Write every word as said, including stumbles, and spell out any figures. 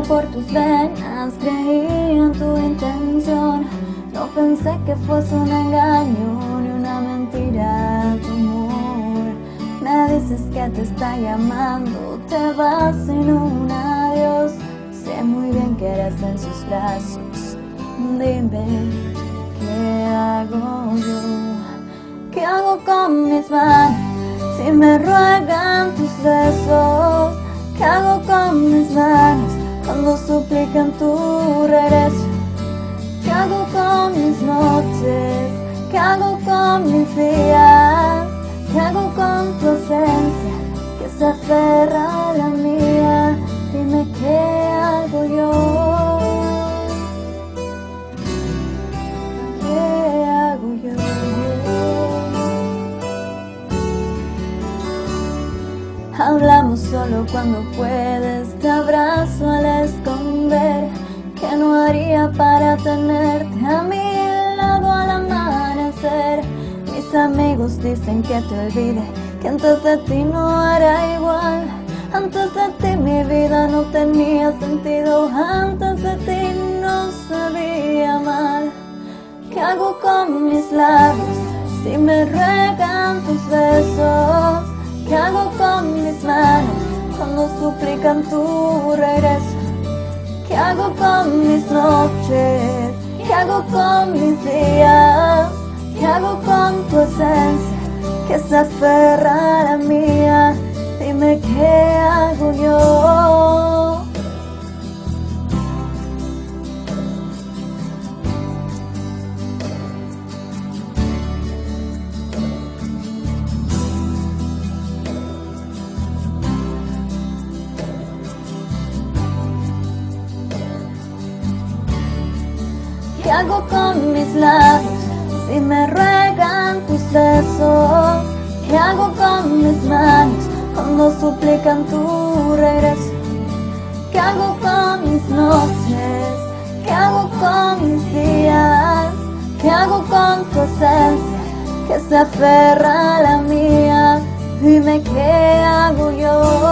por tus venas, creí en tu intención. No pensé que fuese un engaño ni una mentira tu amor. Me dices que te está llamando, te vas sin un adiós. Sé muy bien que eres en sus brazos. Dime, ¿qué hago yo? ¿Qué hago con mis manos si me ruegan tus besos? ¿Qué hago con mis manos cuando suplican tu regreso? ¿Qué hago con mis noches? ¿Qué hago con mis días? ¿Qué hago con tu ausencia que se aferra a la mía? Dime qué hago yo. ¿Qué hago yo? Hablamos solo cuando puedes, te abrazo al esconder. ¿Qué no haría para tenerte a mi lado al amanecer? Mis amigos dicen que te olvide, que antes de ti no era igual. Antes de ti mi vida no tenía sentido, antes de ti no sabía mal. ¿Qué hago con mis labios si me ruegan tus besos? ¿Qué hago con mis manos cuando suplican tu regreso? ¿Qué hago con mis noches? ¿Qué hago con mis días? ¿Qué hago con tu esencia que se aferra a la mía? Dime qué hago yo. ¿Qué hago con mis labios si me ruegan tus besos? ¿Qué hago con mis manos cuando suplican tu regreso? ¿Qué hago con mis noches? ¿Qué hago con mis días? ¿Qué hago con tu esencia que se aferra a la mía? Dime qué hago yo.